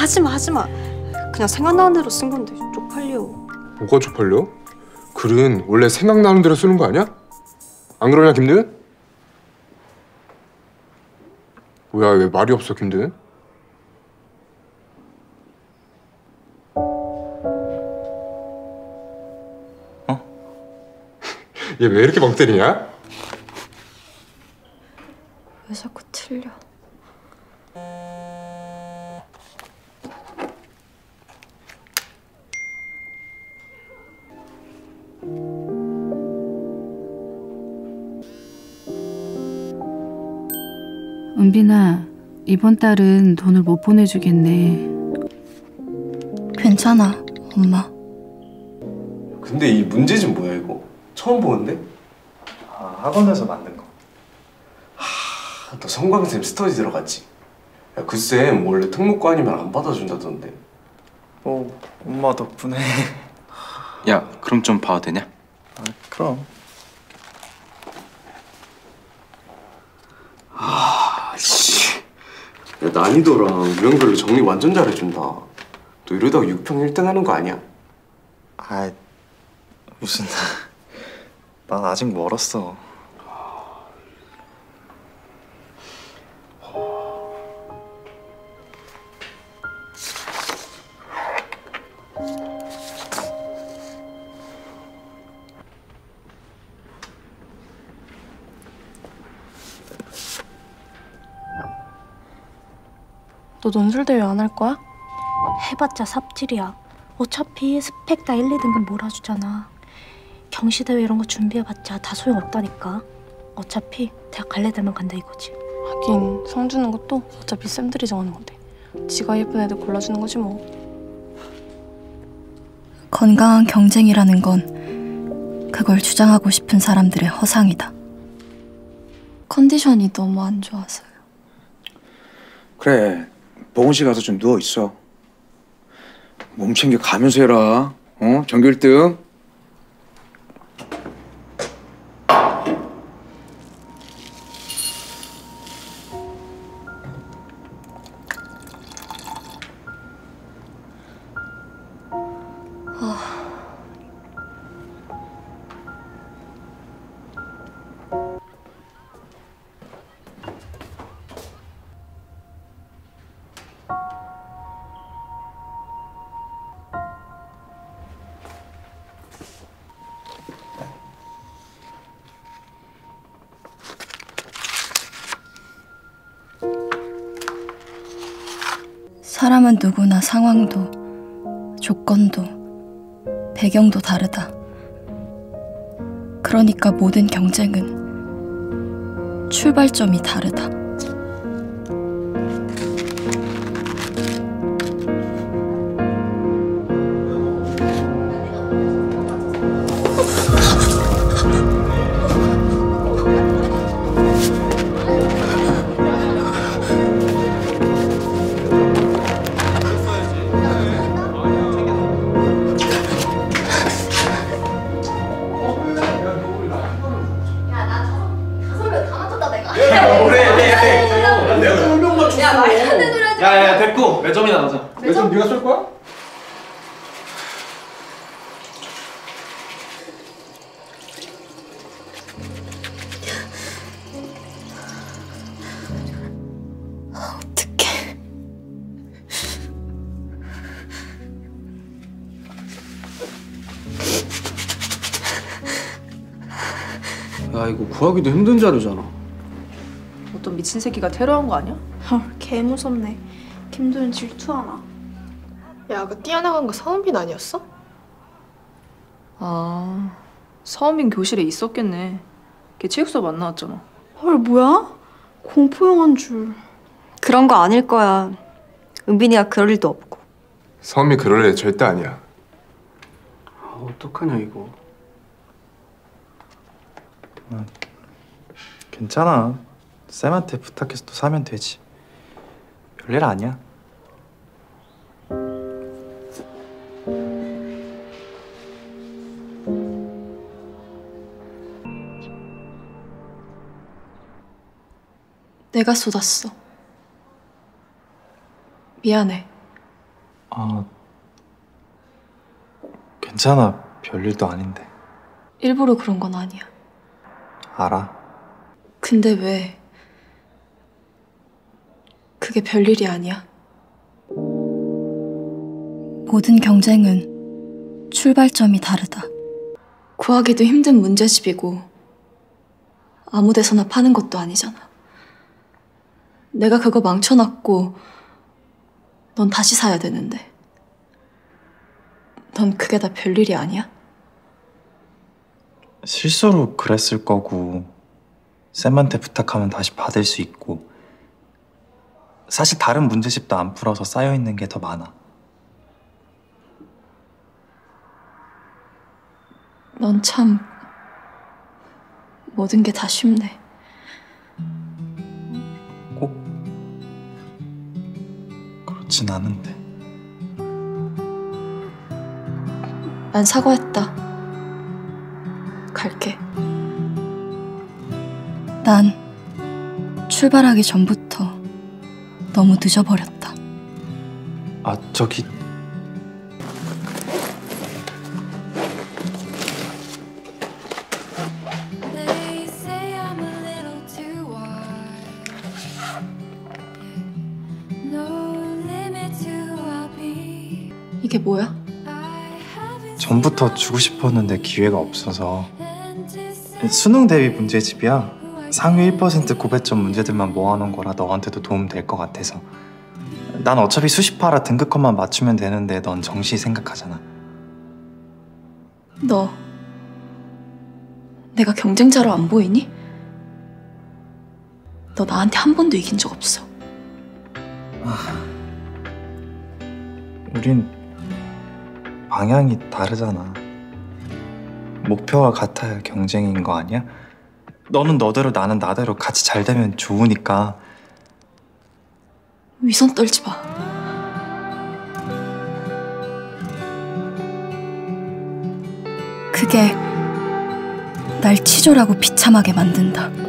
하지마 하지마. 그냥 생각나는 대로 쓴 건데 쪽팔려. 뭐가 쪽팔려? 글은 원래 생각나는 대로 쓰는 거 아니야? 안 그러냐 김도현? 뭐야 왜 말이 없어 김도현? 어? 얘 왜 이렇게 멍 때리냐? 왜 자꾸 틀려? 은빈아, 이번 달은 돈을 못 보내주겠네. 괜찮아, 엄마. 근데 이 문제집 뭐야 이거? 처음 보는데? 아, 학원에서 만든 거. 너 성광쌤 스터디 들어갔지? 야, 그 쌤 원래 특목고 아니면 안 받아준다던데. 엄마 덕분에. 야, 그럼 좀 봐도 되냐? 아, 그럼. 야, 난이도랑 유형별로 정리 완전 잘해준다. 너 이러다가 6평 1등 하는 거 아니야? 아, 무슨. 난 아직 멀었어. 너 논술대회 안 할 거야? 해봤자 삽질이야. 어차피 스펙 다 1, 2등급 몰아주잖아. 경시대회 이런 거 준비해봤자 다 소용없다니까. 어차피 대학 갈래 되면 간다 이거지. 하긴 성 주는 것도 어차피 쌤들이 정하는 건데 지가 예쁜 애들 골라주는 거지 뭐. 건강한 경쟁이라는 건 그걸 주장하고 싶은 사람들의 허상이다. 컨디션이 너무 안 좋아서요. 그래, 보건실 가서 좀 누워 있어. 몸 챙겨 가면서 해라. 전교 1등. 사람은 누구나 상황도, 조건도, 배경도 다르다. 그러니까 모든 경쟁은 출발점이 다르다. 야, 됐고. 몇 점이나 나자. 몇 점 네가 쏠 거야? 어떡해. 야, 이거 구하기도 힘든 자료잖아. 어떤 미친 새끼가 테러한 거 아니야? 헐, 개 무섭네. 김도현 질투하나? 야, 그 뛰어나간 거 서은빈 아니었어? 아, 서은빈 교실에 있었겠네. 걔 체육 수업 안 나왔잖아. 헐, 뭐야? 공포영화인 줄. 그런 거 아닐 거야. 은빈이가 그럴 일도 없고. 섬이 그럴 애 절대 아니야. 어떡하냐 이거. 괜찮아. 쌤한테 부탁해서 또 사면 되지. 별일 아니야. 내가 쏟았어. 미안해. 괜찮아. 별일도 아닌데. 일부러 그런 건 아니야. 알아. 근데 왜 그게 별일이 아니야? 모든 경쟁은 출발점이 다르다. 구하기도 힘든 문제집이고 아무 데서나 파는 것도 아니잖아. 내가 그거 망쳐놨고 넌 다시 사야 되는데 넌 그게 다 별일이 아니야? 실수로 그랬을 거고 쌤한테 부탁하면 다시 받을 수 있고 사실 다른 문제집도 안 풀어서 쌓여있는 게 더 많아. 넌 참 모든 게 다 쉽네. 꼭 그렇진 않은데. 난 사과했다. 갈게. 난 출발하기 전부터 너무 늦어버렸다. 아, 저기 이게 뭐야? 전부터 주고 싶었는데 기회가 없어서. 수능 대비 문제집이야. 상위 1% 고배점 문제들만 모아놓은 거라 너한테도 도움 될 것 같아서. 난 어차피 수시파라 등급컷만 맞추면 되는데 넌 정시 생각하잖아. 너 내가 경쟁자로 안 보이니? 너 나한테 한 번도 이긴 적 없어. 우린 방향이 다르잖아. 목표가 같아야 경쟁인 거 아니야? 너는 너대로 나는 나대로 같이 잘 되면 좋으니까. 위선 떨지 마. 그게 날 치졸하고 비참하게 만든다.